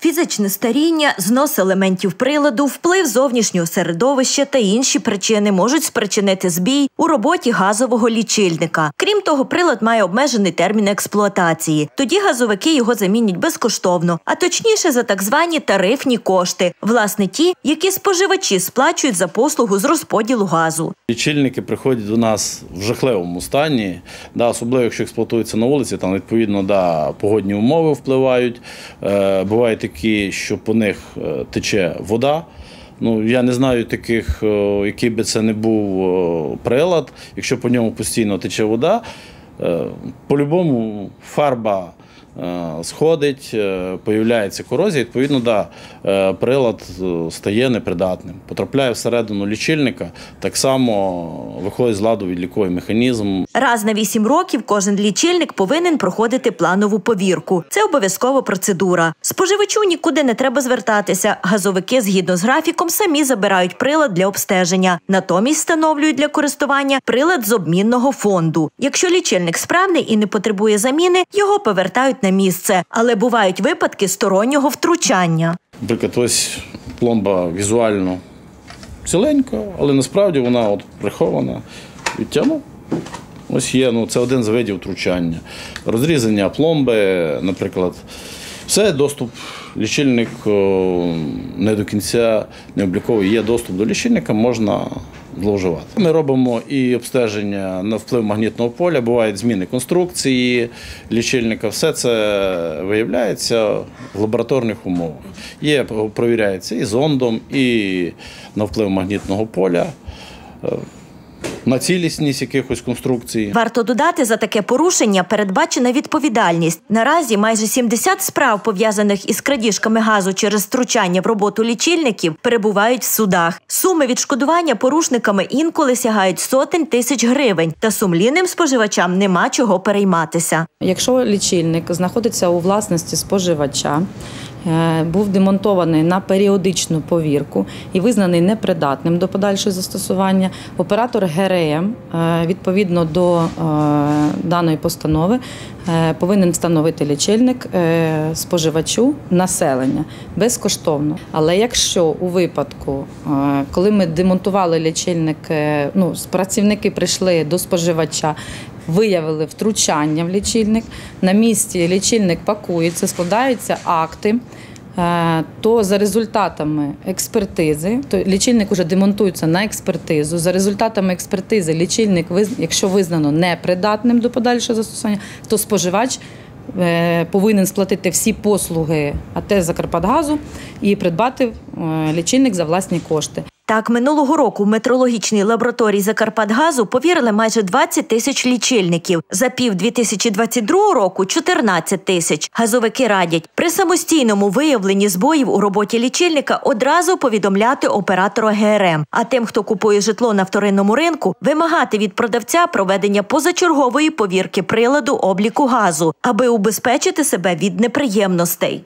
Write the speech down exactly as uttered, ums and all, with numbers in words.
фізичне старіння, знос елементів приладу, вплив зовнішнього середовища та інші причини можуть спричинити збій у роботі газового лічильника. Крім того, прилад має обмежений термін експлуатації. Тоді газовики його замінять безкоштовно, а точніше за так звані тарифні кошти. Власне, ті, які споживачі сплачують за послугу з розподілу газу. Лічильники приходять до нас в жахливому стані, да, особливо якщо експлуатуються на вулиці, там відповідно да, погодні умови впливають. Е, бувають такі, що по них е, тече вода. Ну, я не знаю таких, е, який би це не був е, прилад, якщо по ньому постійно тече вода, е, по-любому фарба сходить, появляється корозія, відповідно, да, прилад стає непридатним. Потрапляє всередину лічильника, так само виходить з ладу відліковий механізм. Раз на вісім років кожен лічильник повинен проходити планову повірку. Це обов'язкова процедура. Споживачу нікуди не треба звертатися. Газовики, згідно з графіком, самі забирають прилад для обстеження. Натомість встановлюють для користування прилад з обмінного фонду. Якщо лічильник справний і не потребує заміни, його повертають на місце. Але бувають випадки стороннього втручання. Наприклад, ось пломба візуально ціленька, але насправді вона от прихована. Відтягнув. Ось є, ну це один з видів втручання. Розрізання пломби, наприклад. Все, доступ, лічильник не до кінця не обліковує. Є доступ до лічильника, можна зловживати. Ми робимо і обстеження на вплив магнітного поля, бувають зміни конструкції лічильника. Все це виявляється в лабораторних умовах. Є, провіряється і зондом, і на вплив магнітного поля, на цілісність якихось конструкцій. Варто додати, за таке порушення передбачена відповідальність. Наразі майже сімдесят справ, пов'язаних із крадіжками газу через втручання в роботу лічильників, перебувають в судах. Суми відшкодування порушниками інколи сягають сотень тисяч гривень, та сумлінним споживачам нема чого перейматися. Якщо лічильник знаходиться у власності споживача, був демонтований на періодичну повірку і визнаний непридатним до подальшого застосування, оператор ГРМ, відповідно до даної постанови, повинен встановити лічильник споживачу населення безкоштовно. Але якщо у випадку, коли ми демонтували лічильник, ну, працівники прийшли до споживача, виявили втручання в лічильник, на місці лічильник пакується, складаються акти, то за результатами експертизи, то лічильник вже демонтується на експертизу, за результатами експертизи лічильник, якщо визнано непридатним до подальшого застосування, то споживач повинен сплатити всі послуги АТ «Закарпатгазу» і придбати лічильник за власні кошти. Так, минулого року в метрологічній лабораторії «Закарпатгазу» повірили майже двадцять тисяч лічильників. За пів дві тисячі двадцять другого року – чотирнадцять тисяч. Газовики радять, при самостійному виявленні збоїв у роботі лічильника одразу повідомляти оператора ГРМ. А тим, хто купує житло на вторинному ринку, вимагати від продавця проведення позачергової повірки приладу обліку газу, аби убезпечити себе від неприємностей.